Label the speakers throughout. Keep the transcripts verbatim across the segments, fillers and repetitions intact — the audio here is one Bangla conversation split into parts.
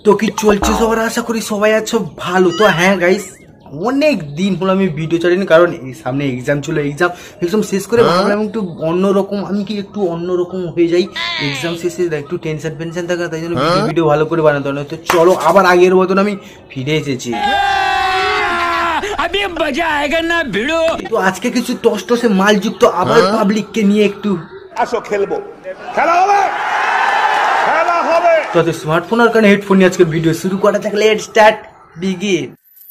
Speaker 1: তো কি চলছে সবার, আশা করি সবাই আছো ভালো। তো হ্যাঁ গাইস, অনেক দিন হলো আমি ভিডিও ছাড়িনি, কারণ সামনে এক্সাম ছিল। এক্সাম এক্সাম শেষ করে ভাবলাম একটু অন্যরকম, আমি কি একটু অন্যরকম হয়ে যাই। এক্সাম শেষে একটু টেনশন ফেনশন থাকে, তাই জন্য ভিডিও ভালো করে বানাতে হয়। তো চলো আবার আগের মতন আমি ফিরে এসেছি। তো আজকে কিছু টস টসে মালযুক্ত আবার পাবলিককে নিয়ে একটু
Speaker 2: আসো খেলবো, খেলা হবে, খেলা হবে।
Speaker 1: তো স্মার্টফোন আর কারণে হেডফোন নিয়ে আজকে ভিডিও শুরু করা থাকলে লেটস স্টার্ট বিগিন।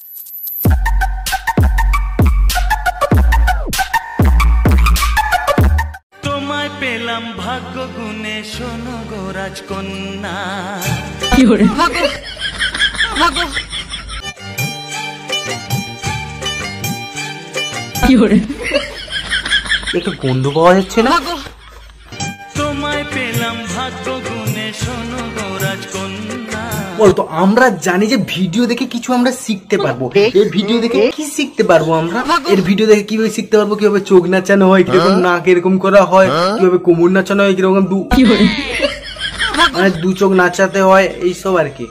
Speaker 3: তোমায় পেলাম ভাগ্য গুণে, শোনো গো রাজকন্যা।
Speaker 4: কি করে ভাগো ভাগো কি করে
Speaker 1: একটু গন্ধ পাওয়া যাচ্ছে না?
Speaker 3: তোমায় পেলাম ভাগ্য গুণে, শোনো গো রাজকন্যা।
Speaker 1: বলতো আমরা জানি যে ভিডিও দেখে কিছু আমরা শিখতে পারবো। এই ভিডিও দেখে কি শিখতে পারবো আমরা? এর ভিডিও দেখে কিভাবে শিখতে পারবো, কিভাবে চোখ নাচানো হয়, কিরকম নাক এরকম করা হয়, কিভাবে কোমর নাচানো হয়, কিরকম দু মানে দু চোখ নাচাতে হয়, এইসব আর কি।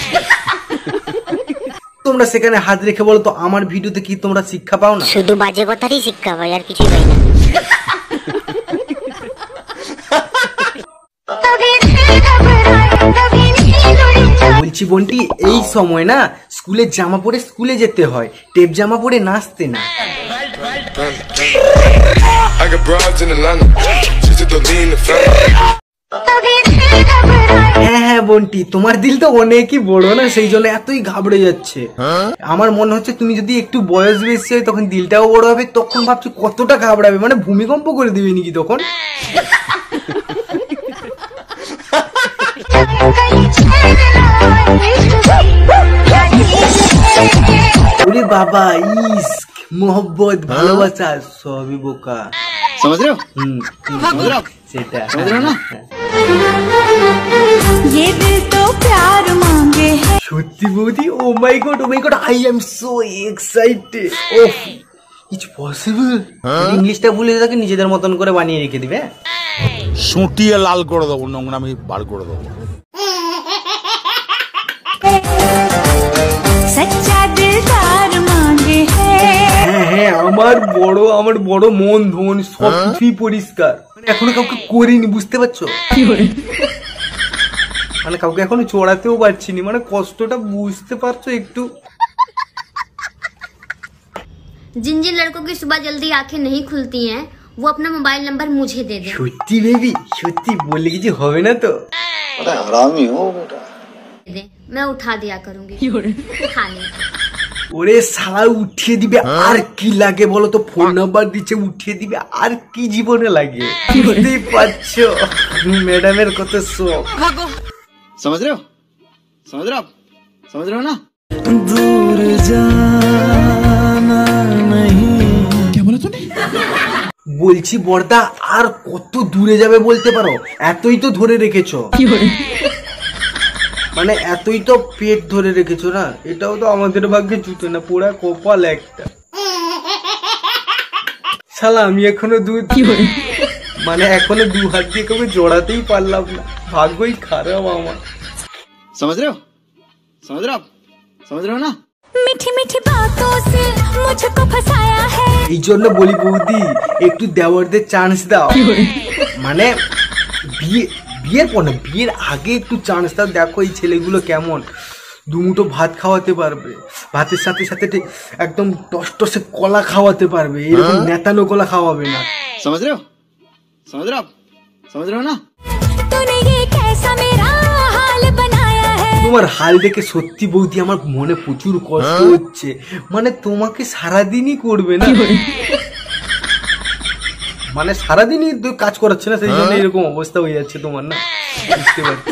Speaker 1: তোমরা সেখানে হাত রেখে বলো তো আমার ভিডিওতে কি তোমরা শিক্ষা পাও না?
Speaker 5: শুধু বাজে কথারই শিক্ষা পাই, আর কিছুই পাই না।
Speaker 1: বলছি বন্টি, এই সময় না স্কুলের জামা পরে স্কুলে যেতে হয়, টেপ জামা পরে নাচতে না। হ্যাঁ হ্যাঁ বন্টি, তোমার দিল তো অনেকই বড় না, সেই জন্য এতই ঘাবড়ে যাচ্ছে। আমার মনে হচ্ছে তুমি যদি একটু বয়স বেশি হয় তখন দিলটাও বড় হবে, তখন ভাবছি কতটা ঘাবড়াবে, মানে ভূমিকম্প করে দিবে নাকি তখন। ওরে বাবা, ইস্ক মোহব্বত ভালোবাসা সবই বোকা,
Speaker 6: समझ रहे हो?
Speaker 1: হুম
Speaker 6: समझ रहे हो?
Speaker 1: সেটা
Speaker 6: समझ रहे हो ना?
Speaker 4: ये दिल तो प्यार मांगे है।
Speaker 1: সত্যি বৌদি, oh my god oh my god, I am so excited. Oh, it's possible. ইংলিশটা ভুলে থাকে, নিজেদের মতন করে বানিয়ে রেখে দিবে।
Speaker 2: সুটিয়ে লাল করে দেবো, নোংরা আমি বার করে দেবো।
Speaker 4: सच्चा दिलदार मांगे है।
Speaker 1: হ্যাঁ হ্যাঁ, আমার বড় আমার বড় মন ধন সব কিছুই পরিষ্কার, মানে এখনো কাউকে করিনি, বুঝতে পারছো?
Speaker 4: কি করে
Speaker 1: মানে কাউকে এখনো চড়াতেও পারছি নি, মানে কষ্টটা বুঝতে পারছো একটু?
Speaker 7: जिन जिन लड़कों की सुबह जल्दी आंखें नहीं खुलती हैं, वो अपना मोबाइल नंबर मुझे दे दे।
Speaker 1: সত্যি বেবি, সত্যি বললে কিছু হবে না তো?
Speaker 6: हरामी हो बेटा।
Speaker 7: दे, मैं उठा दिया करूंगी।
Speaker 4: কি করে
Speaker 7: उठा ले।
Speaker 1: ওরে শালা উঠিয়ে দিবে, আর কি লাগে বলো তো? ফোন নাম্বার দিচ্ছে, উঠিয়ে দিবে, আর কি জীবনে লাগে? বুঝতেই পারছো ম্যাডামের কত শখ।
Speaker 6: समझ रहे हो? समझ रहे हो? समझ रहे हो ना?
Speaker 3: दूर जाना नहीं। क्या बोला तूने?
Speaker 1: বলছি বর্দা, আর কত দূরে যাবে বলতে পারো? এতই তো ধরে রেখেছো,
Speaker 4: কি করে
Speaker 1: মানে এতই তো পেট ধরে রেখেছো না, এটাও তো আমাদের ভাগ্যে জুটে না, পুরা কপাল একটা। শালা আমি এখনো দু
Speaker 4: কি করে
Speaker 1: মানে এখনো দু হাত দিয়ে কাউকে জড়াতেই পারলাম না, ভাগ্যই খারাপ আমার।
Speaker 6: समझ रहे हो? समझ रहे हो? समझ रहे हो ना?
Speaker 4: मीठी मीठी बातों से मुझको फंसाया है।
Speaker 1: এই জন্য বলি বৌদি, একটু দেওয়ারদের চান্স দাও,
Speaker 4: কি করে
Speaker 1: মানে বিয়ে বিয়ের পর না, বিয়ের আগে একটু চান্স দাও। দেখো এই ছেলেগুলো কেমন, দুমুটো ভাত খাওয়াতে পারবে, ভাতের সাথে সাথে ঠিক একদম টসটসে কলা খাওয়াতে পারবে, এরকম নেতানো কলা খাওয়াবে না।
Speaker 6: समझ रहे हो? समझ रहे हो? समझ रहे हो ना?
Speaker 4: तूने ये कैसा मेरा हाल बनाया है।
Speaker 1: তোমার হাল দেখে সত্যি বৌদি আমার মনে প্রচুর কষ্ট হচ্ছে, মানে তোমাকে সারাদিনই করবে না, মানে সারাদিনই কাজ করাচ্ছে না, সেই জন্য এরকম অবস্থা হয়ে যাচ্ছে তোমার, না বুঝতে পারছি।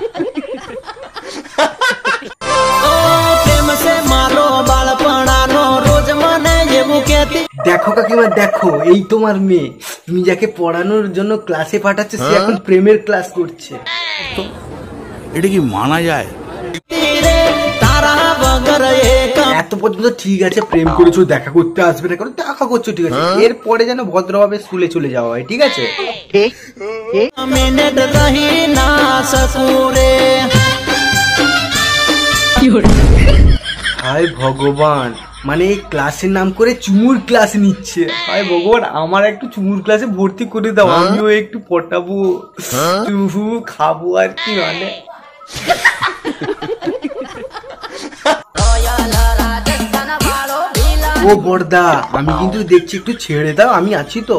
Speaker 1: দেখো কাকিমা দেখো, এই তোমার মেয়ে, তুমি যাকে পড়ানোর জন্য ক্লাসে পাঠাচ্ছে সে এখন প্রেমের ক্লাস করছে।
Speaker 2: তো এটা কি মানা যায়?
Speaker 1: এত পর্যন্ত ঠিক আছে, প্রেম করেছো, দেখা করতে আসবে না, কারণ দেখা করছো ঠিক আছে, এরপরে যেন ভদ্রভাবে স্কুলে চলে যাওয়া হয়, ঠিক আছে? হায় ভগবান, মানে এই ক্লাসের নাম করে চুমুর ক্লাস নিচ্ছে। হায় ভগবান, আমার একটু চুমুর ক্লাসে ভর্তি করে দাও, আমিও একটু পটাবো, চুমু খাবো আর কি। মানে ও বর্দা, আমি কিন্তু দেখছি, একটু ছেড়ে দাও, আমি আছি তো।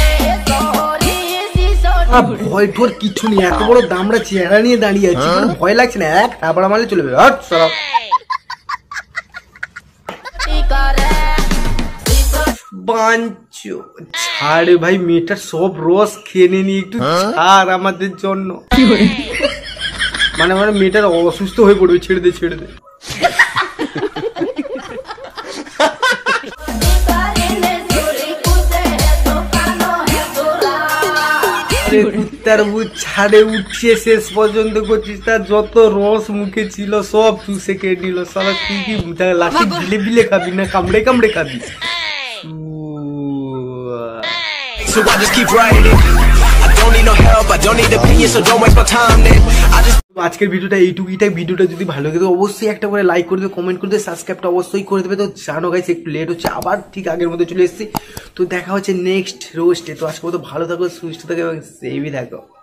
Speaker 1: ভয় ঠোর কিছু নেই, এত বড় দামড়া চেহারা নিয়ে দাঁড়িয়ে আছি, কোনো ভয় লাগছে না। এক হাবড়া মারলে চলে যাবে। হট সরাও। বাঞ্চো ছাড়ে ভাই, মেয়েটার সব রস খেয়ে নি, একটু ছাড় আমাদের জন্য। মানে মানে মেয়েটার অসুস্থ হয়ে পড়বে, ছেড়ে দে ছেড়ে দে। ছাড়ে উঠিয়ে শেষ পর্যন্ত করছিস, তার যত রস মুখে ছিল সব চুষে কেটে নিল। সারা তুই কি লাস্টে গিলে বিলে খাবি না কামড়ে কামড়ে খাবি? আজকের ভিডিওটা এইটুকুই। ভিডিওটা যদি ভালো লাগে অবশ্যই একটা করে লাইক করে দেবে, কমেন্ট করে দেবে, সাবস্ক্রাইবটা অবশ্যই করে দেবে। তো জানো গাইস একটু লেট হচ্ছে, আবার ঠিক আগের মধ্যে চলে এসেছি। তো দেখা হচ্ছে নেক্সট রোস্টে। তো আজকে মতো ভালো থাকো, সুস্থ থাকো এবং সেভই থাকো।